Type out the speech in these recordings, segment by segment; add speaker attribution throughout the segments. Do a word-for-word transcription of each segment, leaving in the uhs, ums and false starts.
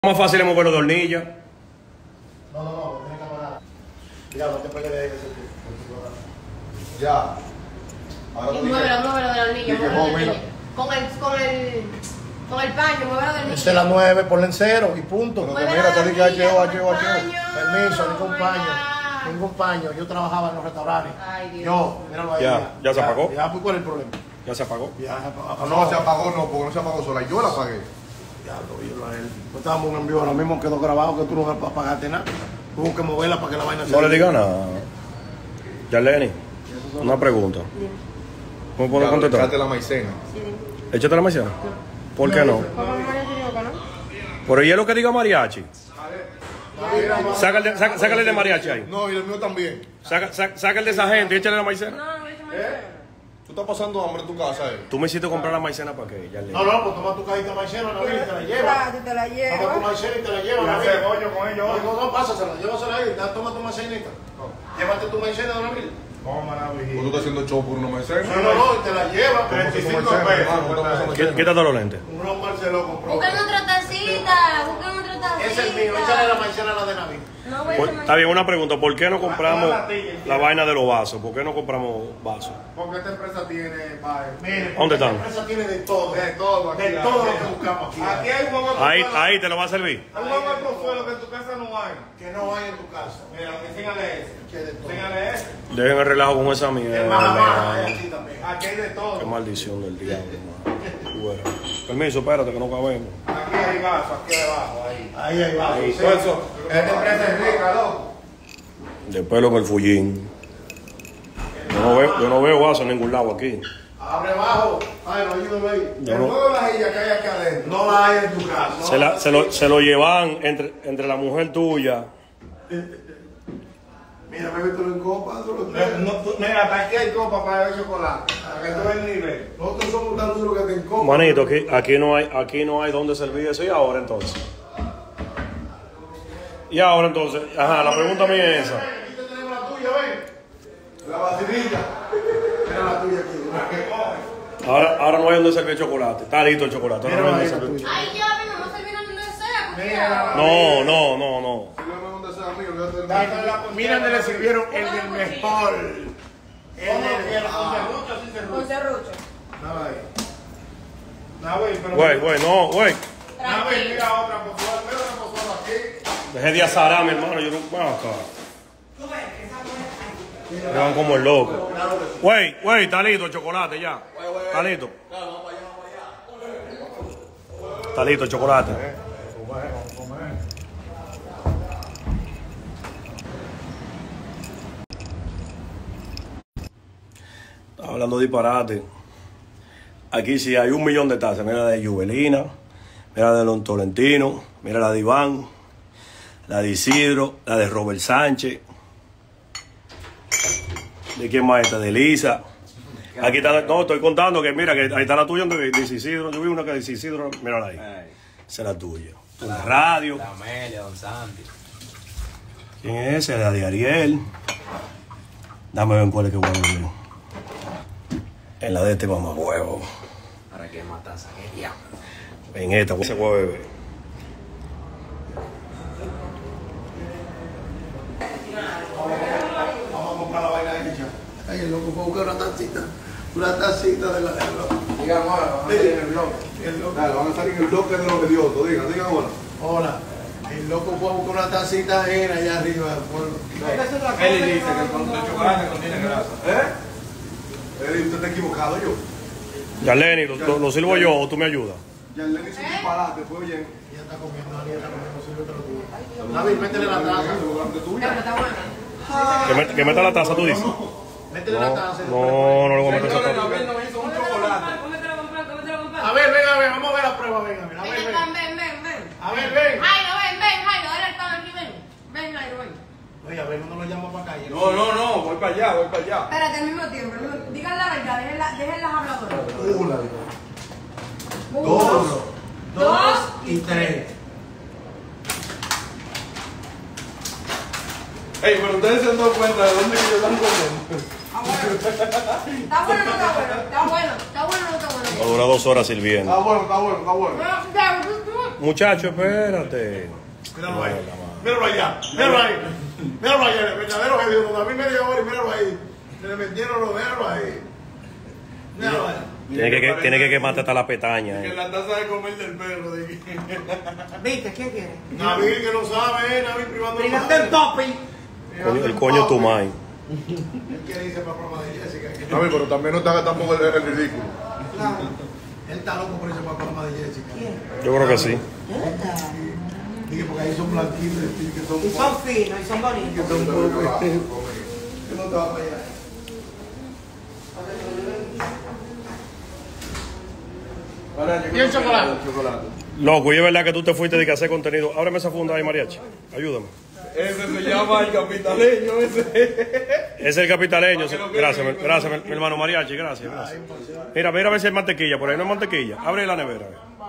Speaker 1: Más fácil es moverlo de hornilla.
Speaker 2: No, no, no, tiene cámara. Ya, no te pegues de ahí. Ya. Ahora
Speaker 3: Y muévelo, muévelo de la hornilla. Muévelo de la hornilla. Con el, con el, con el paño, muévelo de la hornilla.
Speaker 2: Esta es la nueve, ponle en cero y punto.
Speaker 3: Muévelo
Speaker 2: Mira, te
Speaker 3: de
Speaker 2: dije
Speaker 3: la
Speaker 2: H O,
Speaker 3: hornilla,
Speaker 2: H O, H
Speaker 3: con el
Speaker 2: O.
Speaker 3: paño.
Speaker 2: Permiso, ningún
Speaker 3: Oh my
Speaker 2: paño.
Speaker 3: God.
Speaker 2: Ningún paño. Yo trabajaba en los restaurantes.
Speaker 3: Ay, Dios.
Speaker 2: Yo, míralo ahí.
Speaker 1: Ya, ya se apagó.
Speaker 2: Ya, pues, ¿cuál es el problema?
Speaker 1: Ya se apagó.
Speaker 2: Ya, se apagó.
Speaker 4: No, se apagó, no, porque no se apagó sola. Yo la apagué.
Speaker 2: Ya, lo vi a él. No estábamos en vivo, ahora mismo quedó grabado que tú no apagaste nada. Tuvo que moverla para que la vaina se...
Speaker 1: No le diga nada. Yarleni, una pregunta. ¿Cómo puedo
Speaker 4: Ya,
Speaker 1: contestar?
Speaker 4: échate la maicena.
Speaker 1: Échate la maicena. ¿Por qué no?
Speaker 3: ¿Cómo me parece que no?
Speaker 1: Por el hielo que diga mariachi. Sácale, saca- sácale de mariachi ahí.
Speaker 4: No, y el mío también.
Speaker 1: Saca, saca, saca el de esa gente y échale la maicena.
Speaker 3: No, no, eso me
Speaker 4: Tú estás pasando hambre en tu casa, eh.
Speaker 1: Tú me hiciste comprar la maicena para qué, Yarleni.
Speaker 2: No, no, pues toma tu cajita maicena, Nabil, y te la llevas.
Speaker 3: Claro, te la
Speaker 2: Toma tu
Speaker 3: llevo.
Speaker 2: maicena y te la llevas,
Speaker 4: Ya
Speaker 2: Nabil.
Speaker 4: sé, bollo con ellos.
Speaker 2: No, no, pásasela, llévasela ahí, da, toma tu maicenita. Llévate tu maicena, Nabil.
Speaker 4: Pues tú estás haciendo show por una maicena.
Speaker 2: No, no, no, y te la llevas.
Speaker 4: treinta y cinco pesos.
Speaker 1: Quí- Quítate los lentes.
Speaker 2: Un Ron Barceló compró.
Speaker 3: Busquen otra tacita, busquen otra tacita.
Speaker 2: Es el mío, échale la maicena a la de Nabil.
Speaker 3: No voy a
Speaker 1: Por-
Speaker 3: tomar.
Speaker 1: Está bien, una pregunta. ¿Por qué no compramos la vaina de los vasos? ¿Por qué no compramos vasos?
Speaker 4: Porque esta empresa tiene.
Speaker 2: Mire,
Speaker 1: ¿Dónde están?
Speaker 2: La empresa tiene de todo.
Speaker 4: De todo aquí.
Speaker 2: De todo lo que buscamos aquí.
Speaker 4: Aquí hay un huevo.
Speaker 1: Ahí, ahí te lo va a servir.
Speaker 4: Hay un huevo consuelo que en tu casa no hay.
Speaker 2: Que no hay en tu casa.
Speaker 4: Mira, enséñale ese.
Speaker 2: Que de todo.
Speaker 4: Enséñale ese.
Speaker 1: Dejen el relajo con esa
Speaker 2: El
Speaker 1: mierda.
Speaker 2: maja maja
Speaker 1: man.
Speaker 2: hay aquí también.
Speaker 4: Aquí hay de
Speaker 1: Qué
Speaker 4: todo.
Speaker 1: maldición del diablo, man. Bueno. Permiso, espérate que no cabemos.
Speaker 4: Aquí hay vaso, aquí debajo, ahí.
Speaker 2: Ahí, ahí va.
Speaker 4: Ahí, todo eso. Esta empresa es rica, loco.
Speaker 1: De pelo en el fullín. Yo no veo, yo no veo vaso en ningún lado aquí.
Speaker 2: Abre abajo. Ay, no, ayúdame ahí.
Speaker 1: Yo
Speaker 4: El
Speaker 1: no-
Speaker 4: juego de vajilla que hay aquí adentro.
Speaker 2: No la hay en tu casa.
Speaker 1: Se, la- se lo, se lo llevan entre, entre la mujer tuya.
Speaker 2: Mira, me meto en copa. Solo
Speaker 4: No, no, tú- mira, hasta aquí hay copa para beber chocolate. Para que tú veas el nivel.
Speaker 2: Nosotros somos tan duros que te en copa.
Speaker 1: Manito, aquí, aquí no hay, aquí no hay dónde servir eso. ¿Y ahora entonces? Y ahora entonces, ajá, la pregunta mía es esa.
Speaker 2: Aquí te tenemos la tuya, ven. La vacinilla. Mira la tuya aquí.
Speaker 1: Ahora, ahora no hay dónde servir chocolate. Está listo el chocolate. Ahora no hay
Speaker 2: Mira
Speaker 1: dónde
Speaker 2: ahí la
Speaker 1: servir.
Speaker 2: tuya.
Speaker 3: Ay, ya, ven, vamos a servir donde sea.
Speaker 4: Mira.
Speaker 1: No, no, no, no.
Speaker 4: Sígueme donde sea mío, yo te
Speaker 2: Mira donde le sirvieron el del mejor. El del
Speaker 3: Con serrucho.
Speaker 2: Nada ahí.
Speaker 4: Nahuel, pero.
Speaker 1: Güey, güey, no, güey.
Speaker 4: Nahuel, mira otra postura. Mira otra postura aquí.
Speaker 1: Dejé de azará, mi hermano. Yo no. Bueno, acá. Me van como el loco. Güey, güey, está listo el chocolate ya. Está listo. Está listo el chocolate. Estaba hablando disparate. Aquí sí hay un millón de tazas. Mira la de Juvelina, mira la de Don Tolentino, mira la de Iván, la de Isidro, la de Robert Sánchez. ¿De quién más está? De Lisa. Aquí está, no, estoy contando que mira, que ahí está la tuya donde dice Isidro. Yo vi una que dice Isidro, mírala ahí. Esa es la tuya. Tu radio.
Speaker 5: La Amelia, Don Santi.
Speaker 1: ¿Quién es ese? La de Ariel. Dame ver cuál es que voy a beber. En la de este mamá huevo.
Speaker 5: ¿Para qué matas a ella?
Speaker 1: En esta se voy a beber.
Speaker 2: Vamos a comprar la vaina hecha. Ay, el loco fue a buscar una tacita. Una tacita de la del loco.
Speaker 4: Digan ahora, van a salir en el bloque.
Speaker 2: El loco.
Speaker 4: Dale, van a salir en el bloque de los idiotas. Digan, digan ahora.
Speaker 2: Hola. El loco fue a buscar una tacita ajena allá arriba del pueblo.
Speaker 4: Él dice que el chocolate contiene grasa. ¿Eh? Él, usted está equivocado, yo.
Speaker 1: Yarleni, ¿lo, lo, lo sirvo yo o tú me ayudas?
Speaker 4: Ya le hizo un disparate, fue bien.
Speaker 2: Ella está comiendo, Dani, ella está comiendo, sírvete lo tuyo. David, métele la taza.
Speaker 3: Pero está buena.
Speaker 1: Que, met- que meta la taza, tú dices.
Speaker 2: Métele la taza.
Speaker 1: No, no le voy a meter esa
Speaker 4: Señores,
Speaker 1: taza.
Speaker 4: Nahuel nos hizo un chocolate.
Speaker 3: Cómetelo a comprar, cómetelo a comprar.
Speaker 2: A ver, ven, a ver, vamos a ver la prueba, ven, a ver. A ver,
Speaker 3: Ven,
Speaker 2: ven.
Speaker 3: ven, ven, ven, ven.
Speaker 2: A ver, ven.
Speaker 3: Jairo, ven, ven, Jairo, dale el pan aquí, ven. Ven, Jairo, ven.
Speaker 2: Oye, a ver, uno lo llama para acá. y él-
Speaker 4: No, no, no, voy para allá, voy para allá.
Speaker 3: Espérate, al mismo tiempo, al mismo- digan la verdad, dejen, la, dejen las habladoras.
Speaker 2: Una,
Speaker 3: Uno,
Speaker 2: dos, dos y tres.
Speaker 4: Ey, pero ustedes se han dado cuenta de dónde que ellos están comiendo.
Speaker 3: Ah, bueno. ¿Está bueno o no está bueno? Está bueno, está bueno o no está bueno.
Speaker 1: Va a durar dos horas sirviendo.
Speaker 4: Está bueno, está bueno, está bueno.
Speaker 3: No, ya, tú, tú.
Speaker 1: Muchacho, espérate.
Speaker 2: Míralo ahí. Míralo allá. Míralo ahí. Míralo allá. El verdadero Jesús. Cuando a mí media hora y míralo ahí. Se le metieron los míralo ahí. Míralo ahí.
Speaker 1: Tiene que, que, tiene que quemarte hasta la pestaña.
Speaker 4: Que
Speaker 1: Eh.
Speaker 4: la taza de comer del perro. De...
Speaker 3: ¿Viste? ¿Quién quiere?
Speaker 2: Naví que no sabe, eh. Naví privando el
Speaker 3: Private el topping.
Speaker 1: Coño, el coño tu mai.
Speaker 2: Él que dice para programa de Jessica. Que...
Speaker 4: A mí, pero también no te hagas tampoco el, el ridículo.
Speaker 2: Claro. Él está loco por ese para programa de Jessica.
Speaker 1: Yo creo que sí.
Speaker 2: Dije, porque ahí son blanquitos y que son...
Speaker 3: Y son finos y son bonitos.
Speaker 2: Que son pobres. Que no te va para allá.
Speaker 4: ¿Y el chocolate? El chocolate.
Speaker 1: Loco, y es verdad que tú te fuiste de que hacer contenido. Ábreme esa funda ahí, mariachi. Ayúdame.
Speaker 4: Ese se llama el capitaleño, ese.
Speaker 1: Ese es el capitaleño. Gracias, mi- gracias, mi, mi hermano mariachi. Gracias, gracias. Mira, mira a ver si hay mantequilla. Por ahí no hay mantequilla. Abre la nevera.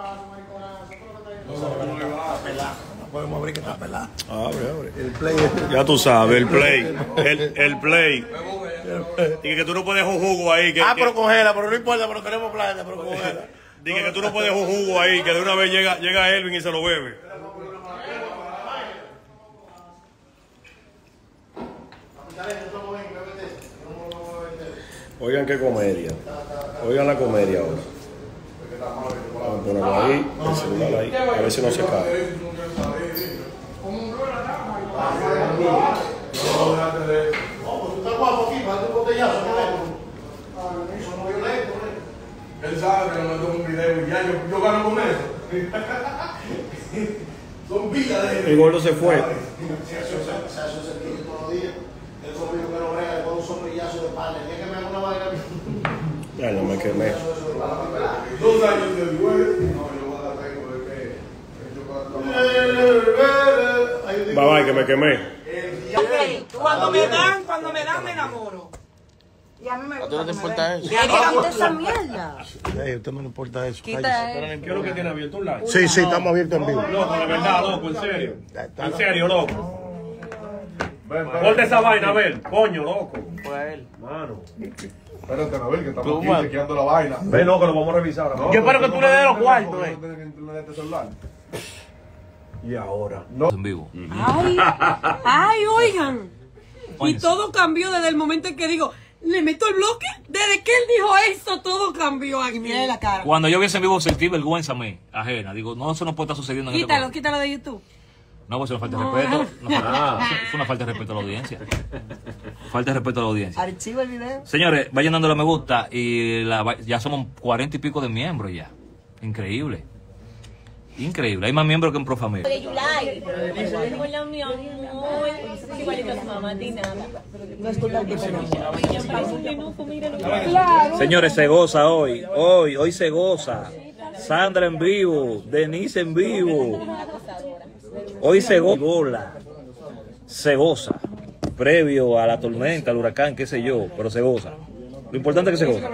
Speaker 2: No podemos abrir que está pelado.
Speaker 1: Abre, abre.
Speaker 2: El play.
Speaker 1: Ya tú sabes, el play. El, el play. Dije que tú no puedes un jugo ahí. Que,
Speaker 2: Ah,
Speaker 1: que-
Speaker 2: pero congela, pero no importa, pero queremos playa, pero congela.
Speaker 1: dije que tú no puedes un jugo ahí. Que de una vez llega, llega Elvin y se lo bebe. Oigan qué comedia. Oigan la comedia ahora. Vamos a ponerlo ahí, el celular ahí, a ver si no se cae.
Speaker 2: Está guapo aquí, para un botellazo, somos violentos,
Speaker 4: Él sabe que le mandó un video y ya yo, yo gano con eso. Son pilas de
Speaker 1: El gordo se fue.
Speaker 2: Se hace un cepillo todos los días. Él conmigo que no brega, con un sombrillazo de pan. El día que me haga una vaina.
Speaker 1: Ya no me quemé.
Speaker 4: dos años después. No, yo voy a dar tengo de que el chocolate.
Speaker 1: Bye bye, que me quemé.
Speaker 3: Cuando me dan, cuando me dan, me enamoro. Y a mí me gusta. ¿A ti no te importa eso? Quita esa mierda.
Speaker 2: Ey, a usted no le importa eso.
Speaker 3: Quita eso.
Speaker 1: ¿Qué es lo que tiene abierto un live?
Speaker 2: Sí, sí, estamos abiertos en vivo.
Speaker 1: Loco, de verdad, loco, en serio. En serio, loco. Ponte esa vaina, a ver. Coño, loco.
Speaker 5: Fue él.
Speaker 1: Mano.
Speaker 4: Espérate, a ver, que estamos aquí chequeando la vaina.
Speaker 1: Ve, no, que lo vamos a revisar ahora.
Speaker 4: Yo espero que tú le des los cuartos, eh. Este celular.
Speaker 1: Y ahora.
Speaker 6: En vivo.
Speaker 7: Ay, ay, oigan. Y todo cambió desde el momento en que digo, le meto el bloque. Desde que él dijo eso, todo cambió aquí.
Speaker 3: Mira la cara.
Speaker 6: Cuando yo viese en vivo sentí vergüenza a mí, ajena. Digo, no, eso no puede estar sucediendo en este
Speaker 7: Quítalo,
Speaker 6: programa.
Speaker 7: quítalo de YouTube.
Speaker 6: No, pues eso no falta de respeto. No, es una falta de respeto a la audiencia. Falta de respeto a la audiencia.
Speaker 3: Archiva el video.
Speaker 6: Señores, vayan dándole a me gusta y la va- ya somos cuarenta y pico de miembros ya. Increíble. Increíble. Hay más miembros que en Profamilia.
Speaker 8: De Yulai, con la unión muy igualito a su mamá, ni nada.
Speaker 3: No es culpa que
Speaker 6: Señores, se goza hoy. Hoy, hoy se goza. Sandra en vivo. Denise en vivo. Hoy se goza. Se goza. Previo a la tormenta, al huracán, qué sé yo, pero se goza. Lo importante es que se goza.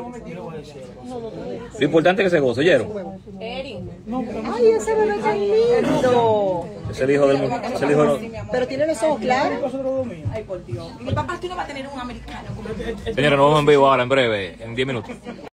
Speaker 6: Lo importante es que se goza, ¿oyeron?
Speaker 8: Eri.
Speaker 3: Ay, ese bebé tan lindo.
Speaker 6: Es el hijo del mu- es el hijo del-
Speaker 3: Pero tiene los ojos claros. Ay, por Dios. Mi papá, tú no vas a tener un americano como
Speaker 6: Señores, nos vemos en vivo ahora, en breve, en diez minutos.